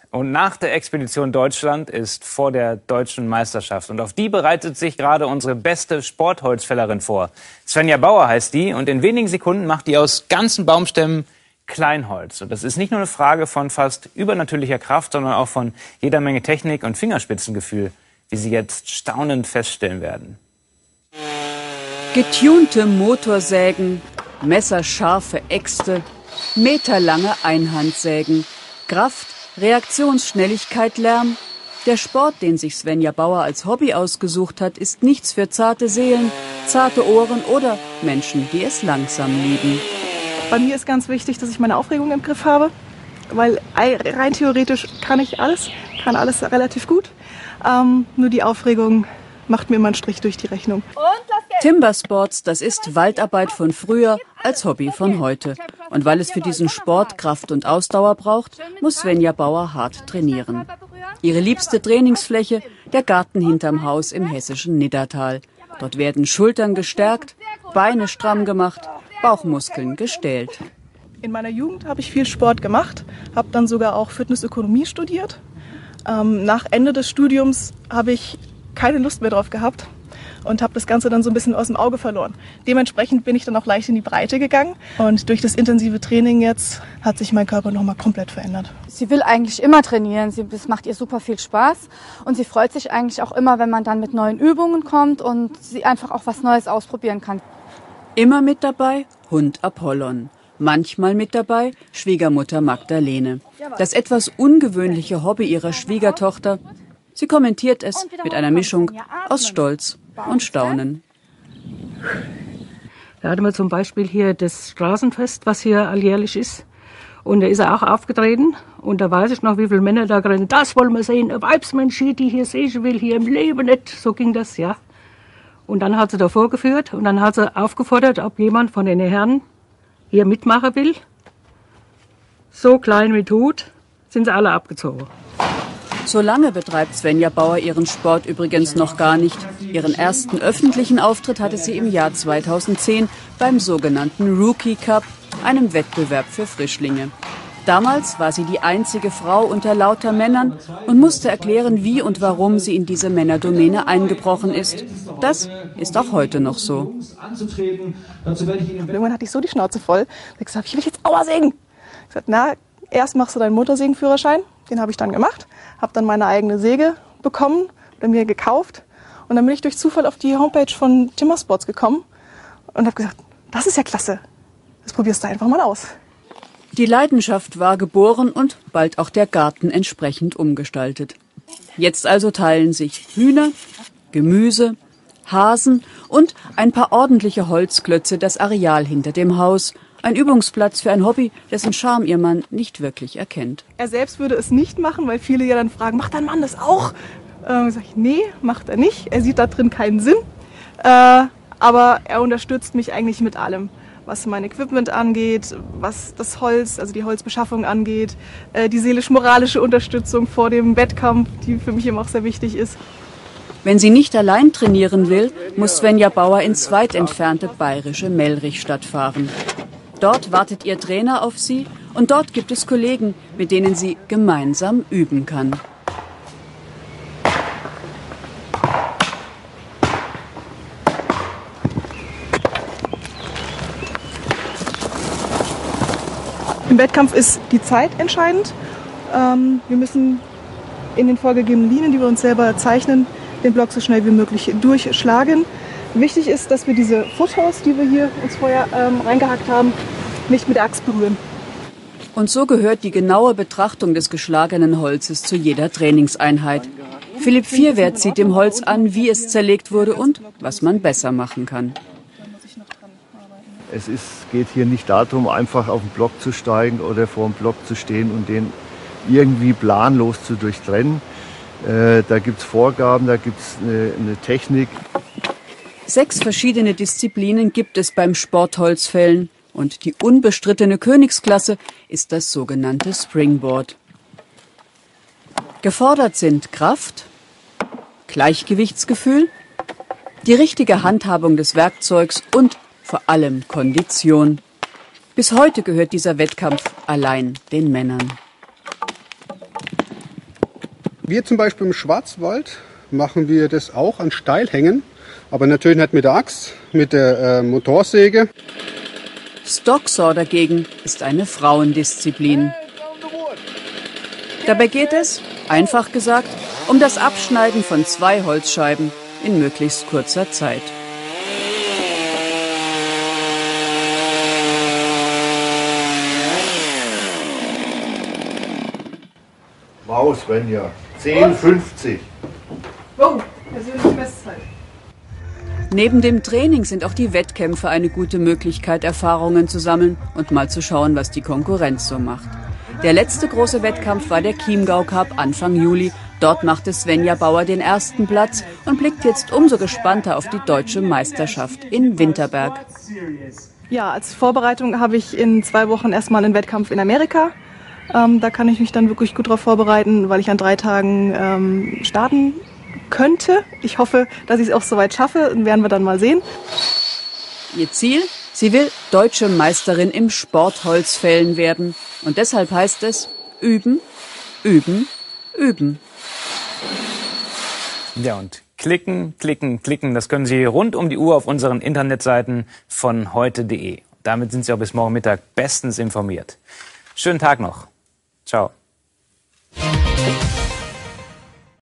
Und nach der Expedition Deutschland ist vor der deutschen Meisterschaft. Und auf die bereitet sich gerade unsere beste Sportholzfällerin vor. Svenja Bauer heißt die und in wenigen Sekunden macht die aus ganzen Baumstämmen Kleinholz. Und das ist nicht nur eine Frage von fast übernatürlicher Kraft, sondern auch von jeder Menge Technik und Fingerspitzengefühl, wie Sie jetzt staunend feststellen werden. Getunte Motorsägen, messerscharfe Äxte, meterlange Einhandsägen, Kraft, Reaktionsschnelligkeit, Lärm. Der Sport, den sich Svenja Bauer als Hobby ausgesucht hat, ist nichts für zarte Seelen, zarte Ohren oder Menschen, die es langsam lieben. Bei mir ist ganz wichtig, dass ich meine Aufregung im Griff habe, weil rein theoretisch kann alles relativ gut. Nur die Aufregung macht mir immer einen Strich durch die Rechnung. Timbersports, das ist Waldarbeit von früher als Hobby von heute. Und weil es für diesen Sport Kraft und Ausdauer braucht, muss Svenja Bauer hart trainieren. Ihre liebste Trainingsfläche, der Garten hinterm Haus im hessischen Niddertal. Dort werden Schultern gestärkt, Beine stramm gemacht, Bauchmuskeln gestählt. In meiner Jugend habe ich viel Sport gemacht, habe dann sogar auch Fitnessökonomie studiert. Nach Ende des Studiums habe ich keine Lust mehr drauf gehabt und habe das Ganze dann so ein bisschen aus dem Auge verloren. Dementsprechend bin ich dann auch leicht in die Breite gegangen und durch das intensive Training jetzt hat sich mein Körper nochmal komplett verändert. Sie will eigentlich immer trainieren, das macht ihr super viel Spaß und sie freut sich eigentlich auch immer, wenn man dann mit neuen Übungen kommt und sie einfach auch was Neues ausprobieren kann. Immer mit dabei Hund Apollon. Manchmal mit dabei Schwiegermutter Magdalene. Das etwas ungewöhnliche Hobby ihrer Schwiegertochter. Sie kommentiert es mit einer Mischung aus Stolz und Staunen. Da hatten wir zum Beispiel hier das Straßenfest, was hier alljährlich ist. Und da ist er auch aufgetreten. Und da weiß ich noch, wie viele Männer da rennen. Das wollen wir sehen, ein Weibsmensch hier, die hier sehen will, hier im Leben nicht. So ging das, ja. Und dann hat sie da vorgeführt und dann hat sie aufgefordert, ob jemand von den Herren hier mitmachen will. So klein wie tot sind sie alle abgezogen. So lange betreibt Svenja Bauer ihren Sport übrigens noch gar nicht. Ihren ersten öffentlichen Auftritt hatte sie im Jahr 2010 beim sogenannten Rookie Cup, einem Wettbewerb für Frischlinge. Damals war sie die einzige Frau unter lauter Männern und musste erklären, wie und warum sie in diese Männerdomäne eingebrochen ist. Das ist auch heute noch so. Irgendwann hatte ich so die Schnauze voll, dass ich gesagt habe, ich will jetzt Aua sägen. Ich gesagt, na, erst machst du deinen Motorsägenführerschein, den habe ich dann gemacht, habe dann meine eigene Säge bekommen, bei mir gekauft und dann bin ich durch Zufall auf die Homepage von Timbersports gekommen und habe gesagt, das ist ja klasse, das probierst du einfach mal aus. Die Leidenschaft war geboren und bald auch der Garten entsprechend umgestaltet. Jetzt also teilen sich Hühner, Gemüse, Hasen und ein paar ordentliche Holzklötze das Areal hinter dem Haus. Ein Übungsplatz für ein Hobby, dessen Charme ihr Mann nicht wirklich erkennt. Er selbst würde es nicht machen, weil viele ja dann fragen, macht dein Mann das auch? Sag ich, nee, macht er nicht. Er sieht da drin keinen Sinn. Aber er unterstützt mich eigentlich mit allem. Was mein Equipment angeht, was das Holz, also die Holzbeschaffung angeht, die seelisch-moralische Unterstützung vor dem Wettkampf, die für mich immer auch sehr wichtig ist. Wenn sie nicht allein trainieren will, muss Svenja Bauer ins weit entfernte bayerische Mellrichstadt fahren. Dort wartet ihr Trainer auf sie und dort gibt es Kollegen, mit denen sie gemeinsam üben kann. Im Wettkampf ist die Zeit entscheidend. Wir müssen in den vorgegebenen Linien, die wir uns selber zeichnen, den Block so schnell wie möglich durchschlagen. Wichtig ist, dass wir diese Footholz, die wir hier uns vorher reingehackt haben, nicht mit der Axt berühren. Und so gehört die genaue Betrachtung des geschlagenen Holzes zu jeder Trainingseinheit. Philipp Vierwert sieht dem Holz an, wie es zerlegt wurde und was man besser machen kann. Es geht hier nicht darum, einfach auf den Block zu steigen oder vor dem Block zu stehen und den irgendwie planlos zu durchtrennen. Da gibt es Vorgaben, da gibt es eine Technik. 6 verschiedene Disziplinen gibt es beim Sportholzfällen. Und die unbestrittene Königsklasse ist das sogenannte Springboard. Gefordert sind Kraft, Gleichgewichtsgefühl, die richtige Handhabung des Werkzeugs und vor allem Kondition. Bis heute gehört dieser Wettkampf allein den Männern. Wir zum Beispiel im Schwarzwald machen wir das auch an Steilhängen, aber natürlich nicht mit der Axt, mit der Motorsäge. Stocksaw dagegen ist eine Frauendisziplin. Dabei geht es, einfach gesagt, um das Abschneiden von 2 Holzscheiben in möglichst kurzer Zeit. Wow, Svenja, 10,50. Wow, persönliche Bestzeit. Neben dem Training sind auch die Wettkämpfe eine gute Möglichkeit, Erfahrungen zu sammeln und mal zu schauen, was die Konkurrenz so macht. Der letzte große Wettkampf war der Chiemgau Cup Anfang Juli. Dort machte Svenja Bauer den ersten Platz und blickt jetzt umso gespannter auf die deutsche Meisterschaft in Winterberg. Ja, als Vorbereitung habe ich in 2 Wochen erstmal einen Wettkampf in Amerika. Da kann ich mich dann wirklich gut darauf vorbereiten, weil ich an 3 Tagen starten könnte. Ich hoffe, dass ich es auch soweit schaffe. Werden wir dann mal sehen. Ihr Ziel? Sie will deutsche Meisterin im Sportholzfällen werden. Und deshalb heißt es üben, üben, üben. Ja, und klicken, klicken, klicken, das können Sie rund um die Uhr auf unseren Internetseiten von heute.de. Damit sind Sie auch bis morgen Mittag bestens informiert. Schönen Tag noch. Ciao.